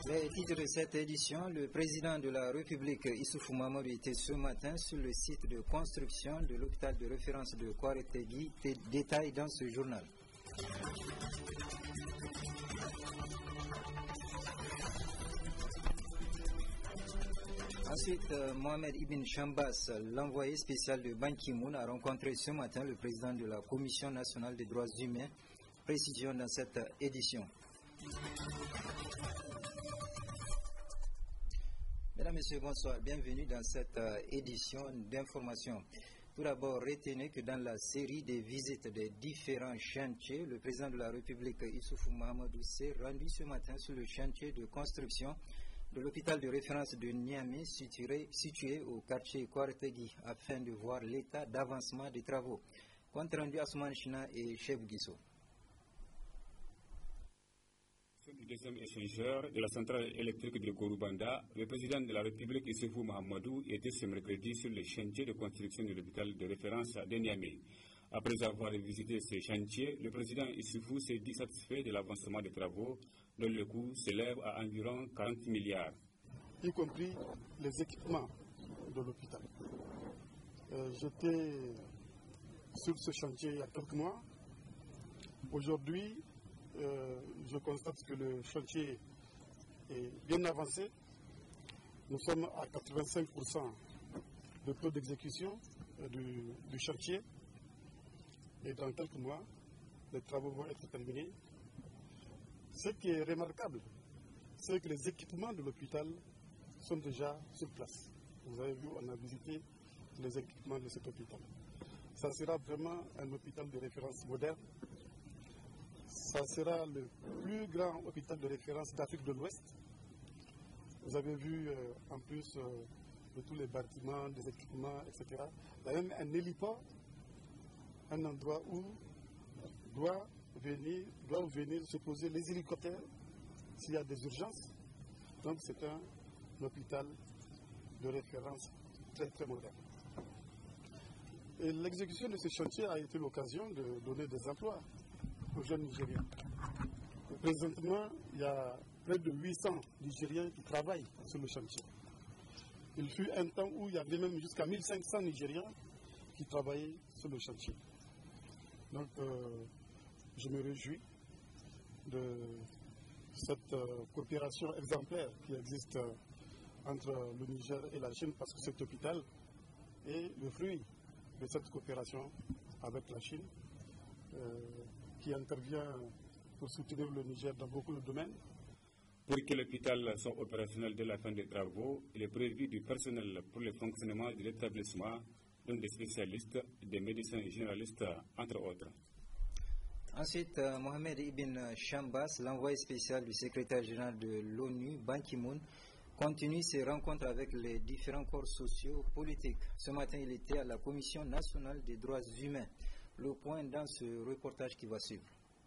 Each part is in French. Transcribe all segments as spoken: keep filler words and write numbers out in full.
Les titres de cette édition, le président de la République, Issoufou Mahamadou, était ce matin sur le site de construction de l'hôpital de référence de Kouaretegui. Détail dans ce journal. Ensuite, euh, Mohamed Ibn Chambas, l'envoyé spécial de Ban Ki-moon, a rencontré ce matin le président de la Commission nationale des droits humains. Précision dans cette édition. Mesdames, Messieurs, bonsoir. Bienvenue dans cette euh, édition d'information. Tout d'abord, retenez que dans la série des visites des différents chantiers, le président de la République, Issoufou Mahamadou, s'est rendu ce matin sur le chantier de construction de l'hôpital de référence de Niamey, situé, situé au quartier Kouaretegui, afin de voir l'état d'avancement des travaux. Compte rendu à Souman China et Cheb Guisso. Le deuxième échangeur de la centrale électrique de Gorubanda, le président de la République Issoufou Mahamadou était ce mercredi sur le chantier de construction de l'hôpital de référence de Niamey. Après avoir visité ces chantiers, le président Issoufou s'est dit satisfait de l'avancement des travaux dont le coût s'élève à environ quarante milliards. Y compris les équipements de l'hôpital. Euh, J'étais sur ce chantier il y a quelques mois. Aujourd'hui, euh, je constate que le chantier est bien avancé. Nous sommes à quatre-vingt-cinq pour cent de taux d'exécution euh, du, du chantier. Et dans quelques mois, les travaux vont être terminés. Ce qui est remarquable, c'est que les équipements de l'hôpital sont déjà sur place. Vous avez vu, on a visité les équipements de cet hôpital. Ça sera vraiment un hôpital de référence moderne. Ça sera le plus grand hôpital de référence d'Afrique de l'Ouest. Vous avez vu, euh, en plus euh, de tous les bâtiments, des équipements, et cetera. Il y a même un héliport, un endroit où doit venir, doivent venir se poser les hélicoptères s'il y a des urgences. Donc c'est un, un hôpital de référence très très moderne. Et l'exécution de ce chantier a été l'occasion de donner des emplois aux jeunes Nigériens. Présentement, il y a près de huit cents Nigériens qui travaillent sur le chantier. Il fut un temps où il y avait même jusqu'à mille cinq cents Nigériens qui travaillaient sur le chantier. Donc, euh, je me réjouis de cette euh, coopération exemplaire qui existe euh, entre le Niger et la Chine, parce que cet hôpital est le fruit de cette coopération avec la Chine, euh, qui intervient pour soutenir le Niger dans beaucoup de domaines. Pour que l'hôpital soit opérationnel dès la fin des travaux, il est prévu du personnel pour le fonctionnement de l'établissement, dont des spécialistes, des médecins généralistes, entre autres. Ensuite, euh, Mohamed Ibn Chambas, l'envoyé spécial du secrétaire général de l'ONU, Ban Ki-moon, continue ses rencontres avec les différents corps sociaux politiques. Ce matin, il était à la Commission nationale des droits humains. Le point dans ce reportage qui va suivre.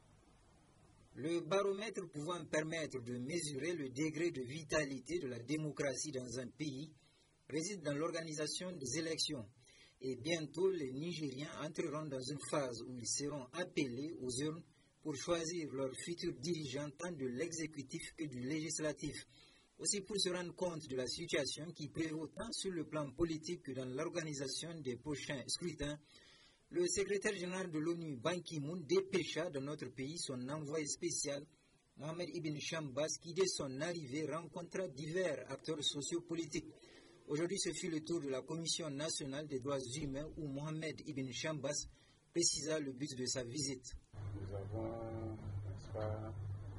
Le baromètre pouvant permettre de mesurer le degré de vitalité de la démocratie dans un pays réside dans l'organisation des élections. Et bientôt, les Nigériens entreront dans une phase où ils seront appelés aux urnes pour choisir leurs futurs dirigeants tant de l'exécutif que du législatif. Aussi pour se rendre compte de la situation qui prévaut tant sur le plan politique que dans l'organisation des prochains scrutins, le secrétaire général de l'ONU, Ban Ki-moon, dépêcha dans notre pays son envoyé spécial, Mohamed Ibn Chambas, qui dès son arrivée rencontra divers acteurs sociopolitiques. Aujourd'hui, ce fut le tour de la Commission nationale des droits humains où Mohamed Ibn Chambas précisa le but de sa visite. Nous avons, n'est-ce pas,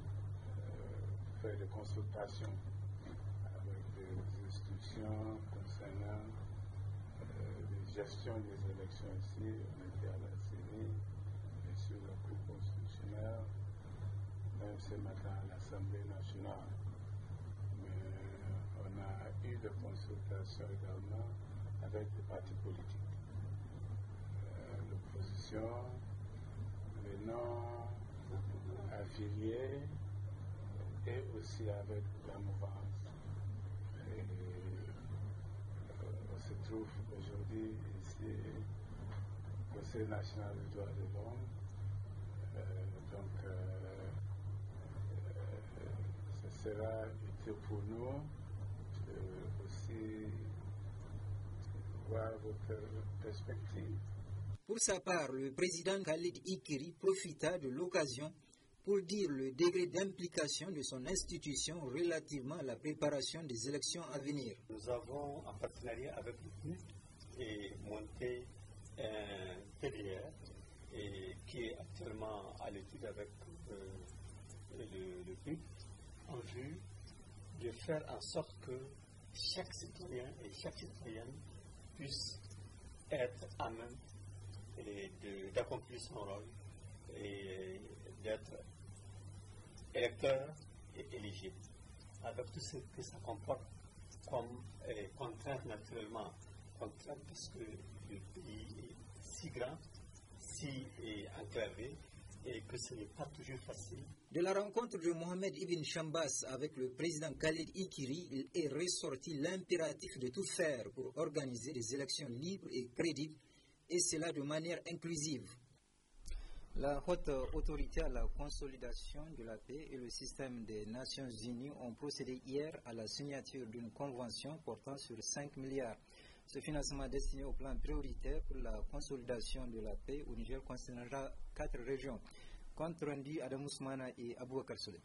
euh, fait des consultations avec des institutions concernant euh, la gestion des élections ici. On était à la CENI, bien sûr la Cour constitutionnelle, même ce matin à l'Assemblée nationale. On a eu des consultations également avec des partis politiques, euh, l'opposition, les non-affiliés et aussi avec la mouvance. Et, euh, on se trouve aujourd'hui ici au Conseil national des droits de l'homme. Euh, donc, euh, euh, ce sera utile que pour nous euh, aussi voir votre perspective. Pour sa part, le président Khalid Ikiri profita de l'occasion pour dire le degré d'implication de son institution relativement à la préparation des élections à venir. Nous avons, en partenariat avec le P U et monté un P D R et qui est actuellement à l'étude avec euh, le, le P U en vue de faire en sorte que chaque citoyen et chaque citoyenne puisse être à même d'accomplir son rôle et d'être électeur et éligible, avec tout ce que ça comporte comme euh, contrainte naturellement, contrainte parce que le pays est si grand, si enclavé, et que ce n'est pas toujours facile. De la rencontre de Mohamed Ibn Chambas avec le président Khalid Ikiri, il est ressorti l'impératif de tout faire pour organiser des élections libres et crédibles, et cela de manière inclusive. La haute autorité à la consolidation de la paix et le système des Nations Unies ont procédé hier à la signature d'une convention portant sur cinq milliards. Ce financement destiné au plan prioritaire pour la consolidation de la paix au Niger concernera quatre régions. Compte rendu Adam Ousmana et Aboubakar Souley.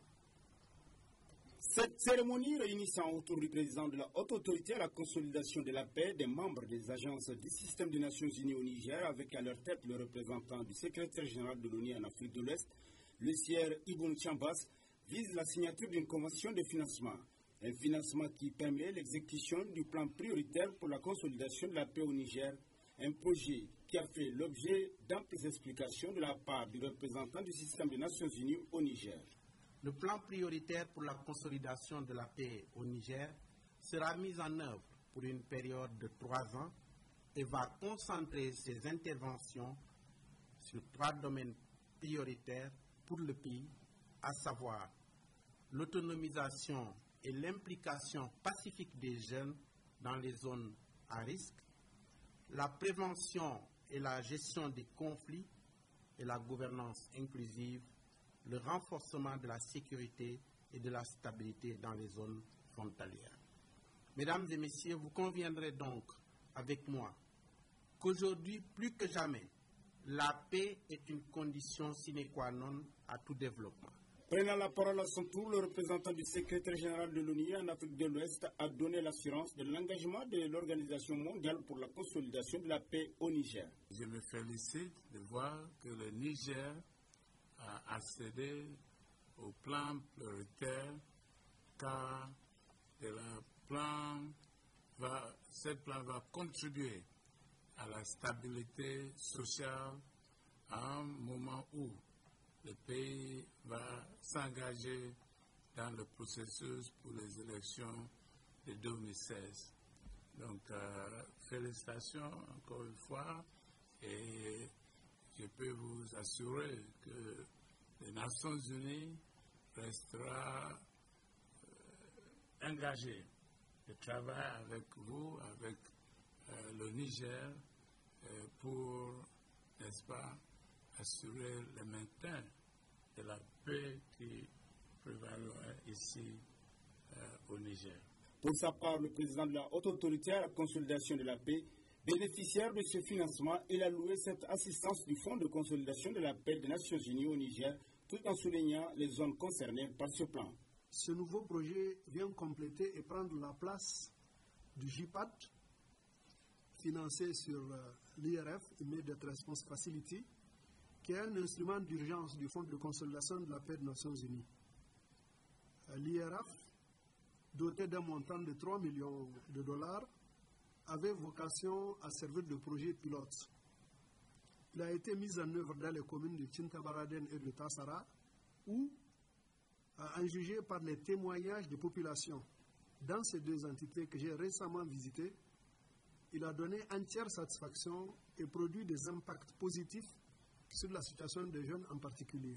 Cette cérémonie réunissant autour du président de la haute autorité à la consolidation de la paix des membres des agences du système des Nations Unies au Niger, avec à leur tête le représentant du secrétaire général de l'ONU en Afrique de l'Ouest, le sieur Ibn Chambas, vise la signature d'une convention de financement. Un financement qui permet l'exécution du plan prioritaire pour la consolidation de la paix au Niger, un projet qui a fait l'objet d'amples explications de la part du représentant du système des Nations Unies au Niger. Le plan prioritaire pour la consolidation de la paix au Niger sera mis en œuvre pour une période de trois ans et va concentrer ses interventions sur trois domaines prioritaires pour le pays, à savoir l'autonomisation et l'implication pacifique des jeunes dans les zones à risque, la prévention et la gestion des conflits et la gouvernance inclusive, le renforcement de la sécurité et de la stabilité dans les zones frontalières. Mesdames et messieurs, vous conviendrez donc avec moi qu'aujourd'hui, plus que jamais, la paix est une condition sine qua non à tout développement. Prenant la parole à son tour, le représentant du secrétaire général de l'ONU en Afrique de l'Ouest a donné l'assurance de l'engagement de l'Organisation mondiale pour la consolidation de la paix au Niger. Je me félicite de voir que le Niger a accédé au plan prioritaire car le plan va, ce plan va contribuer à la stabilité sociale à un moment où le pays va s'engager dans le processus pour les élections de deux mille seize. Donc, euh, félicitations encore une fois et je peux vous assurer que les Nations Unies restera euh, engagées de travailler avec vous, avec euh, le Niger, euh, pour, n'est-ce pas, assurer le maintien de la paix qui prévaloir ici euh, au Niger. Pour sa part, le président de la haute autorité à la consolidation de la paix, bénéficiaire de ce financement, il a loué cette assistance du Fonds de consolidation de la paix des Nations Unies au Niger, tout en soulignant les zones concernées par ce plan. Ce nouveau projet vient compléter et prendre la place du J P A D, financé sur l'I R F, Immediate Response Facility, qui est un instrument d'urgence du Fonds de consolidation de la paix des Nations Unies. L'I R F, doté d'un montant de trois millions de dollars, avait vocation à servir de projet pilote. Il a été mis en œuvre dans les communes de Tintabaraden et de Tassara, où, en jugé par les témoignages des populations dans ces deux entités que j'ai récemment visitées, il a donné entière satisfaction et produit des impacts positifs sur la situation des jeunes en particulier.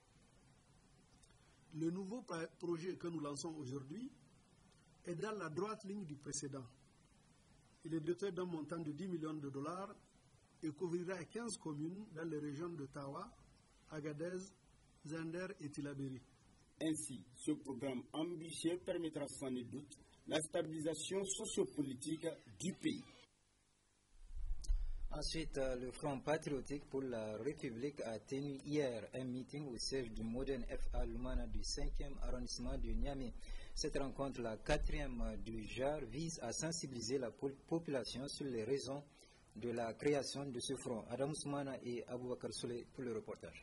Le nouveau projet que nous lançons aujourd'hui est dans la droite ligne du précédent. Il est doté d'un montant de dix millions de dollars et couvrira quinze communes dans les régions de Tawa, Agadez, Zender et Tillabéri. Ainsi, ce programme ambitieux permettra sans nul doute la stabilisation sociopolitique du pays. Ensuite, le Front patriotique pour la République a tenu hier un meeting au siège du Modern F A Lumana du cinquième arrondissement de Niamey. Cette rencontre, la quatrième du genre, vise à sensibiliser la population sur les raisons de la création de ce front. Adam Soumana et Aboubakar Souley pour le reportage.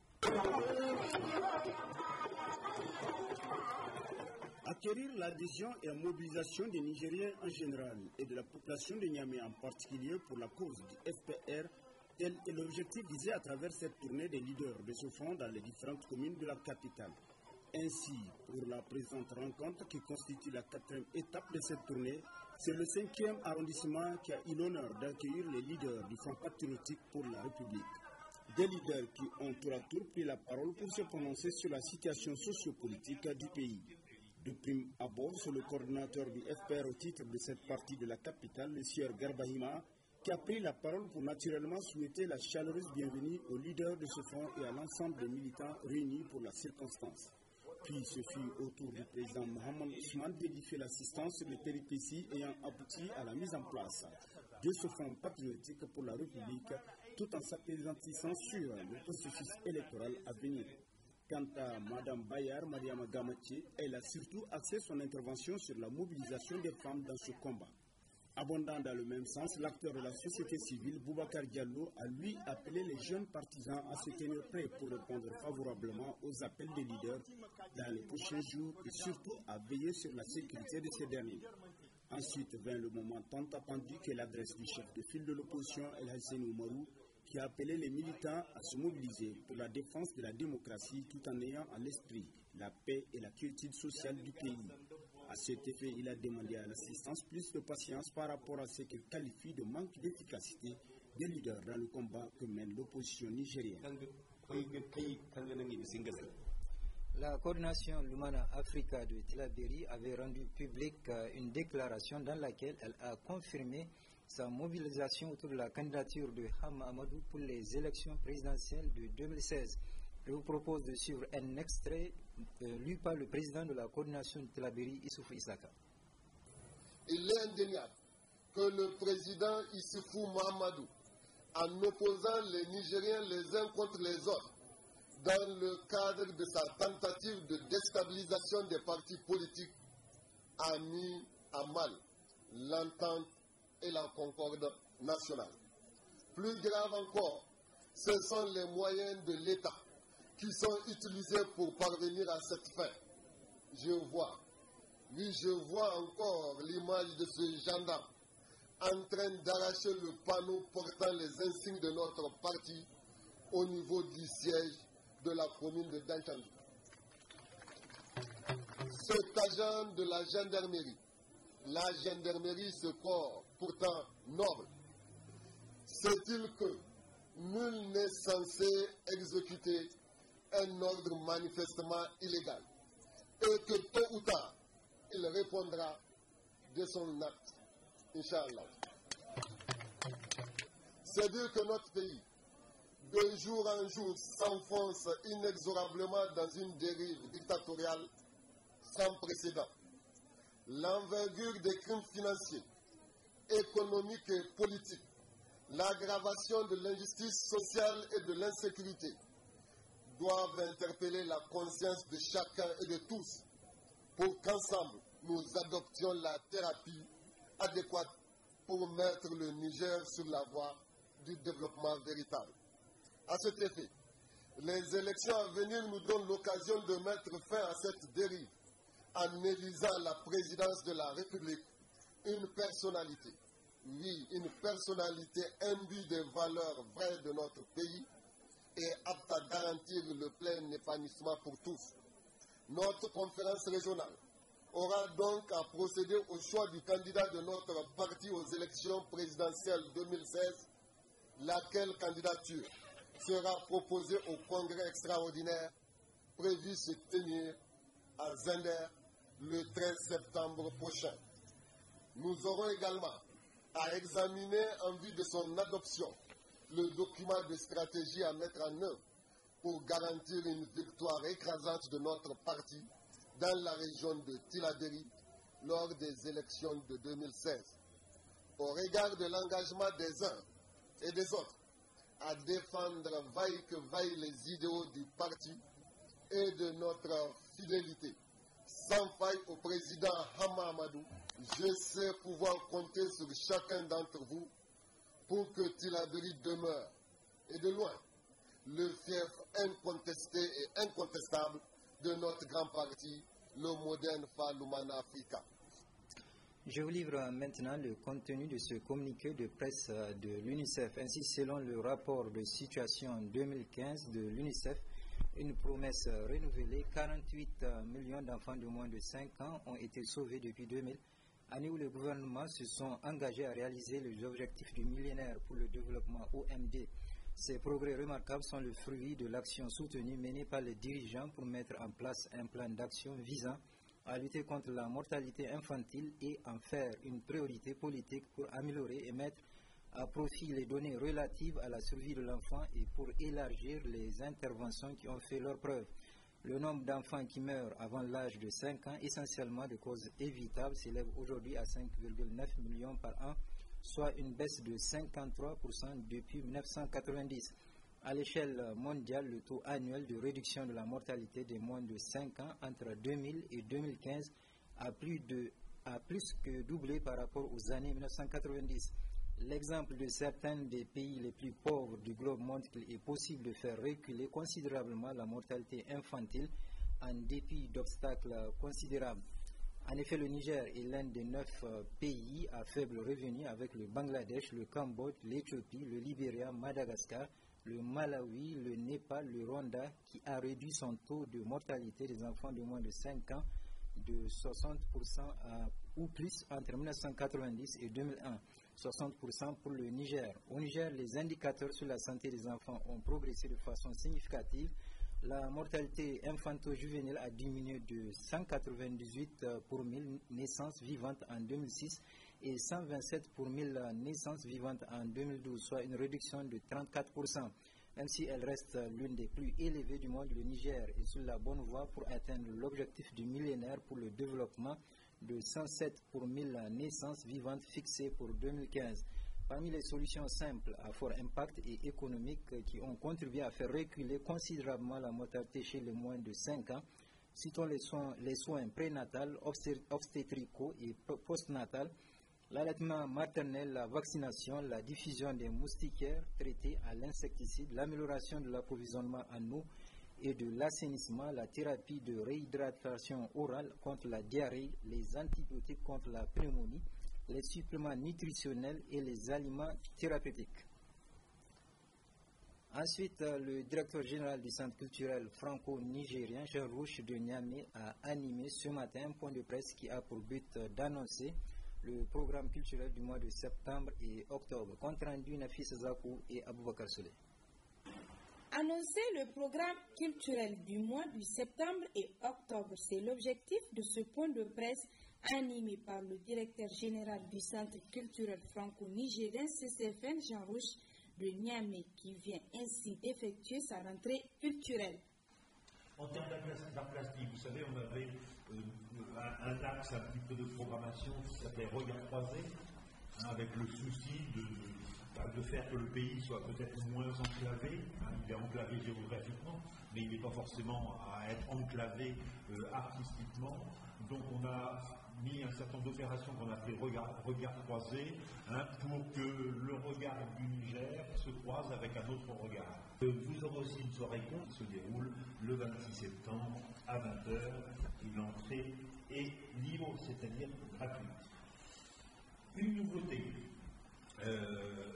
Acquérir l'adhésion et la mobilisation des Nigériens en général et de la population de Niamey en particulier pour la cause du F P R, tel est l'objectif visé à travers cette tournée des leaders de ce front dans les différentes communes de la capitale. Ainsi, pour la présente rencontre qui constitue la quatrième étape de cette tournée, c'est le cinquième arrondissement qui a eu l'honneur d'accueillir les leaders du Front patriotique pour la République. Des leaders qui ont tour à tour pris la parole pour se prononcer sur la situation sociopolitique du pays. De prime abord, c'est le coordinateur du F P R au titre de cette partie de la capitale, le sieur Garbahima, qui a pris la parole pour naturellement souhaiter la chaleureuse bienvenue aux leaders de ce front et à l'ensemble des militants réunis pour la circonstance. Puis ce fut au tour du président Mohamed Ousmane d'édifier l'assistance sur les péripéties ayant abouti à la mise en place de ce front patriotique pour la République, tout en s'appesantissant sur le processus électoral à venir. Quant à Mme Bayar Mariama Gamache, elle a surtout axé son intervention sur la mobilisation des femmes dans ce combat. Abondant dans le même sens, l'acteur de la société civile, Boubacar Diallo, a lui appelé les jeunes partisans à se tenir prêts pour répondre favorablement aux appels des leaders dans les prochains jours et surtout à veiller sur la sécurité de ces derniers. Ensuite vint le moment tant attendu que l'adresse du chef de file de l'opposition, El Hassani Oumarou, qui a appelé les militants à se mobiliser pour la défense de la démocratie tout en ayant à l'esprit la paix et la quiétude sociale du pays. À cet effet, il a demandé à l'assistance plus de patience par rapport à ce qu'il qualifie de manque d'efficacité des leaders dans le combat que mène l'opposition nigérienne. La coordination Lumana Africa de Tillabéri avait rendu publique une déclaration dans laquelle elle a confirmé sa mobilisation autour de la candidature de Hama Amadou pour les élections présidentielles de deux mille seize. Je vous propose de suivre un extrait euh, lu par le président de la coordination de Tillabéri, Issoufou Issaka. Il est indéniable que le président Issoufou Mahamadou, en opposant les Nigériens les uns contre les autres, dans le cadre de sa tentative de déstabilisation des partis politiques, a mis à mal l'entente et la concorde nationale. Plus grave encore, ce sont les moyens de l'État qui sont utilisés pour parvenir à cette fin. Je vois, oui, je vois encore l'image de ce gendarme en train d'arracher le panneau portant les insignes de notre parti au niveau du siège de la commune de Danchandou. Cet agent de la gendarmerie, la gendarmerie, ce corps pourtant noble, sait-il que nul n'est censé exécuter un ordre manifestement illégal et que tôt ou tard, il répondra de son acte, Inch'Allah. C'est dire que notre pays, de jour en jour, s'enfonce inexorablement dans une dérive dictatoriale sans précédent. L'envergure des crimes financiers, économiques et politiques, l'aggravation de l'injustice sociale et de l'insécurité doivent interpeller la conscience de chacun et de tous pour qu'ensemble nous adoptions la thérapie adéquate pour mettre le Niger sur la voie du développement véritable. À cet effet, les élections à venir nous donnent l'occasion de mettre fin à cette dérive en élisant la présidence de la République une personnalité, oui, une personnalité imbue des valeurs vraies de notre pays et apte à garantir le plein épanouissement pour tous. Notre conférence régionale aura donc à procéder au choix du candidat de notre parti aux élections présidentielles deux mille seize, laquelle candidature sera proposée au congrès extraordinaire prévu se tenir à Zender le treize septembre prochain. Nous aurons également à examiner en vue de son adoption le document de stratégie à mettre en œuvre pour garantir une victoire écrasante de notre parti dans la région de Tillabéri lors des élections de deux mille seize. Au regard de l'engagement des uns et des autres à défendre vaille que vaille les idéaux du parti et de notre fidélité sans faille au président Hama Amadou, je sais pouvoir compter sur chacun d'entre vous pour que Tillabéri demeure, et de loin, le fief incontesté et incontestable de notre grand parti, le moderne Faloumana Africa. Je vous livre maintenant le contenu de ce communiqué de presse de l'UNICEF. Ainsi, selon le rapport de situation deux mille quinze de l'UNICEF, une promesse renouvelée, quarante-huit millions d'enfants de moins de cinq ans ont été sauvés depuis deux mille, année où le gouvernement se sont engagés à réaliser les objectifs du millénaire pour le développement O M D. Ces progrès remarquables sont le fruit de l'action soutenue menée par les dirigeants pour mettre en place un plan d'action visant à lutter contre la mortalité infantile et en faire une priorité politique pour améliorer et mettre à profit les données relatives à la survie de l'enfant et pour élargir les interventions qui ont fait leur preuve. Le nombre d'enfants qui meurent avant l'âge de cinq ans, essentiellement de causes évitables, s'élève aujourd'hui à cinq virgule neuf millions par an, soit une baisse de cinquante-trois pour cent depuis mille neuf cent quatre-vingt-dix. À l'échelle mondiale, le taux annuel de réduction de la mortalité des moins de cinq ans entre deux mille et deux mille quinze a plus, de, a plus que doublé par rapport aux années mille neuf cent quatre-vingt-dix. L'exemple de certains des pays les plus pauvres du globe montre qu'il est possible de faire reculer considérablement la mortalité infantile en dépit d'obstacles considérables. En effet, le Niger est l'un des neuf pays à faible revenu avec le Bangladesh, le Cambodge, l'Éthiopie, le Libéria, Madagascar, le Malawi, le Népal, le Rwanda, qui a réduit son taux de mortalité des enfants de moins de cinq ans de soixante pour cent à, ou plus entre mille neuf cent quatre-vingt-dix et deux mille un. soixante pour cent pour le Niger. Au Niger, les indicateurs sur la santé des enfants ont progressé de façon significative. La mortalité infanto-juvénile a diminué de cent quatre-vingt-dix-huit pour mille naissances vivantes en deux mille six et cent vingt-sept pour mille naissances vivantes en deux mille douze, soit une réduction de trente-quatre pour cent. Même si elle reste l'une des plus élevées du monde, le Niger est sur la bonne voie pour atteindre l'objectif du millénaire pour le développement de cent sept pour mille naissances vivantes fixées pour deux mille quinze. Parmi les solutions simples à fort impact et économiques qui ont contribué à faire reculer considérablement la mortalité chez les moins de cinq ans, citons les soins, les soins prénatals, obstétricaux et postnatals, l'allaitement maternel, la vaccination, la diffusion des moustiquaires traités à l'insecticide, l'amélioration de l'approvisionnement en eau et de l'assainissement, la thérapie de réhydratation orale contre la diarrhée, les antibiotiques contre la pneumonie, les suppléments nutritionnels et les aliments thérapeutiques. Ensuite, le directeur général du Centre culturel franco-nigérien, Jean Rouch de Niamey, a animé ce matin un point de presse qui a pour but d'annoncer le programme culturel du mois de septembre et octobre. Compte rendu Nafis Zakou et Aboubakar Souley. Annoncer le programme culturel du mois de septembre et octobre, c'est l'objectif de ce point de presse animé par le directeur général du Centre culturel franco-nigérien C C F N, Jean Rouch de Niamey, qui vient ainsi d'effectuer sa rentrée culturelle. En termes d'art plastique, vous savez, on avait euh, un, un axe un petit peu de programmation qui s'appelait Regard croisé, hein, avec le souci de, de, de faire que le pays soit peut-être moins enclavé. Hein, il est enclavé géographiquement, mais il n'est pas forcément à être enclavé euh, artistiquement. Donc on a mis un certain nombre d'opérations qu'on a appelées regard, regard croisé, hein, pour que le regard du Niger se croise avec un autre regard. Vous aurez aussi une soirée con qui se déroule le vingt-six septembre à vingt heures et l'entrée est libre, c'est-à-dire gratuite. Une nouveauté, euh,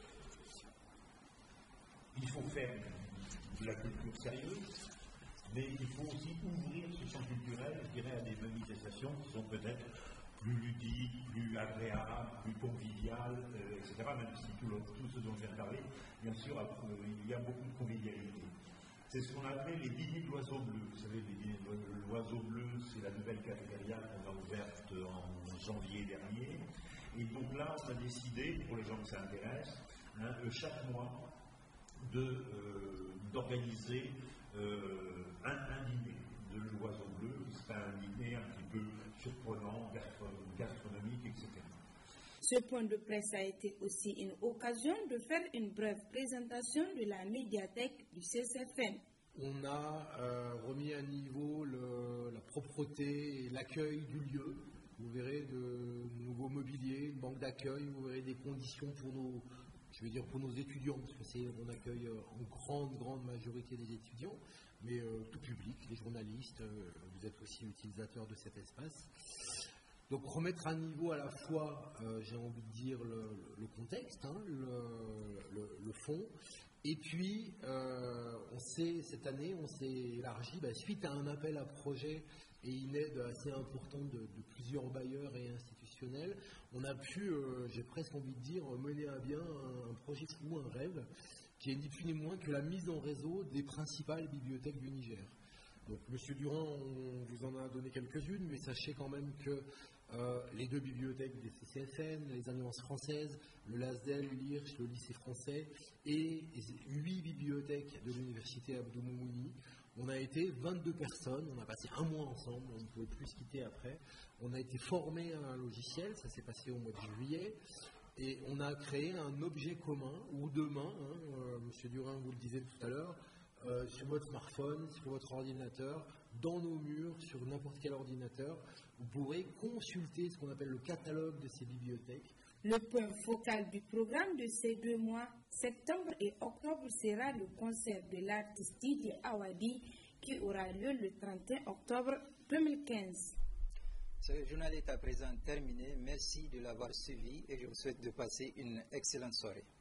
il faut faire de la culture sérieuse, mais il faut aussi ouvrir ce champ culturel, je dirais, à des manifestations qui sont peut-être plus ludiques, plus agréables, plus conviviales, euh, et cetera, même si tout, le, tout ce dont je viens de parler, bien sûr, euh, il y a beaucoup de convivialité. C'est ce qu'on a appelé les dîners de l'oiseau bleu. Vous savez, les dîners de l'oiseau bleu, c'est la nouvelle cafétéria qu'on a ouverte en janvier dernier. Et donc là, on a décidé, pour les gens que ça intéresse, hein, que chaque mois, d'organiser euh, un, un dîner de l'Oiseau Bleu, qui serait un dîner un petit peu surprenant, gastronomique, et cetera. Ce point de presse a été aussi une occasion de faire une brève présentation de la médiathèque du C S F N. On a euh, remis à niveau le, la propreté et l'accueil du lieu. Vous verrez de nouveaux mobiliers, une banque d'accueil, vous verrez des conditions pour nos, je veux dire pour nos étudiants, parce que c'est on accueille en grande, grande majorité des étudiants, mais euh, tout public, les journalistes, euh, vous êtes aussi utilisateurs de cet espace. Donc remettre à niveau à la fois, euh, j'ai envie de dire, le, le contexte, hein, le, le, le fond, et puis euh, on s'est, cette année, on s'est élargi, bah, suite à un appel à projet et une aide assez importante de, de plusieurs bailleurs et institutionnels, on a pu, euh, j'ai presque envie de dire, mener à bien un, un projet fou, un rêve, qui est ni plus ni moins que la mise en réseau des principales bibliothèques du Niger. Donc M. Durand, on vous en a donné quelques-unes, mais sachez quand même que Euh, les deux bibliothèques des C C F N, les Alliances françaises, le LASDEL, l'I R C H, le lycée français et huit bibliothèques de l'université Abdou Moumouni. On a été vingt-deux personnes, on a passé un mois ensemble, on ne pouvait plus se quitter après. On a été formés à un logiciel, ça s'est passé au mois de juillet, et on a créé un objet commun où demain, hein, euh, M. Durand vous le disait tout à l'heure, euh, sur votre smartphone, sur votre ordinateur, dans nos murs, sur n'importe quel ordinateur, vous pourrez consulter ce qu'on appelle le catalogue de ces bibliothèques. Le point focal du programme de ces deux mois, septembre et octobre, sera le concert de l'artiste Didier Awadi qui aura lieu le trente et un octobre deux mille quinze. Ce journal est à présent terminé. Merci de l'avoir suivi et je vous souhaite de passer une excellente soirée.